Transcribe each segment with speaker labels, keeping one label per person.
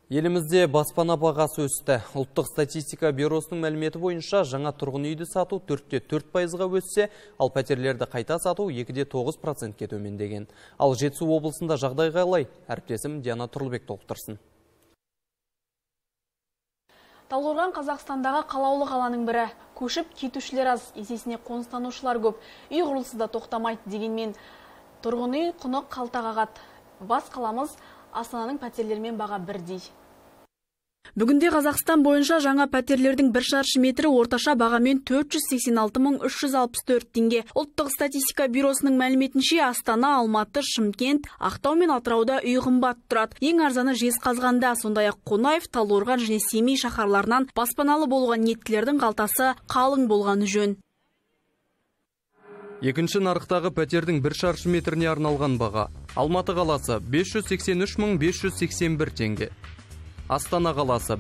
Speaker 1: Елімізде баспана бағасы өсті. Ұлттық статистика бюросының мәліметі бойынша жаңа тұрғын үйді сату 4,4%-ға өссе, ал пәтерлерді қайта сату 2,9%-ке төмендеген. Ал Жетісу облысында жағдай қалай? Әріптесім Диана Тұрлыбек толықтырсын.
Speaker 2: Талдықорған Қазақстандағы қалаулы қаланың бірі. Көшіп кетушілер аз, есесіне қоныстанушылар көп. Үй құрылысы да тоқтамайды дегенмен тұрғын үй құны қалтаға қағады. Бас қаламыз Астананың пәтерлермен баға бірдей. Бүгінде Қазақстан бойынша жаңа пәтерлердің 1 шаршы метрі орташа бағамен 486.364 теңге. Ұлттық статистика бюросының мәліметінше Астана, Алматы, Шымкент, Ақтау мен Атырауда үй қымбат тұрады. Ең арзаны Жезқазғанда, сондай-ақ Қонаев, Талдықорған және Семей шаһарларынан баспаналы болған ниеттілердің қалтасы қалың болғаны жөн.
Speaker 1: Екінші нарықтағы пәтердің 1 шаршы метріне арналған баға. Алматы қаласы 583.581 теңге. Астана қаласы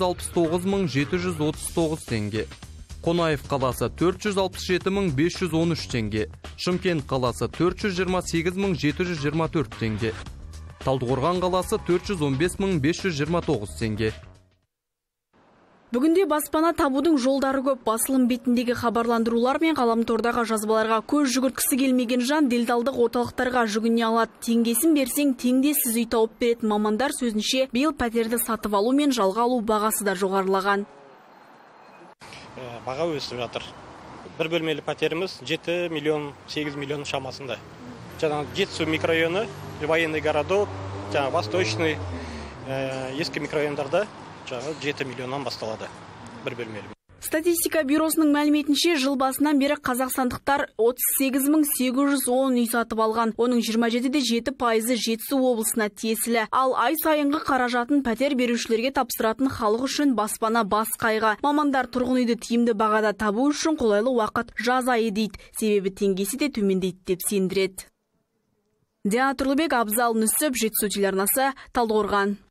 Speaker 1: 569.739 теңге. Қонаев қаласы 467.513 теңге. Шымкент қаласы 428.724 теңге. Талдықорған қаласы 415.529 теңге.
Speaker 2: Бүгінде баспана табудың жолдары көп. Басылым бетіндегі хабарландырулар мен ғаламтордағы жазбаларға көз жүгірткісі келмеген жан делдалдық орталықтарға жүгіне алады. Теңгесін берсең, теңдессіз үй тауып беретін мамандар сөзінше, биыл пәтерді сатып алу мен жалға алу бағасы да жоғарылаған.
Speaker 3: Баға өсіп жатыр. Бір бөлмелі пәтеріміз 7 миллион, 8 миллион шамасында. Жаңағы Жетісу микрорайоны, военный городок, восточный, ескі микрорайондарда 7 миллионнан басталады бір бөлмелі.
Speaker 2: Статистика бюросының мәліметінше, жыл басынан бері қазақстандықтар 38.810 үй сатып алған. Оның 27,7% Жетісу облысына тиесілі. Ал ай сайынғы қаражатын пәтер берушілерге тапсыратын халық үшін баспана бас қайғы. Мамандар тұрғын үйді тиімді бағада табу үшін қолайлы уақыт жаз айы дейді. Себебі теңгесі де төмендейді деп сендіреді. Диана Тұрлыбек, Абзал Нүсіп, Жетісу телеарнасы, Талдықорған.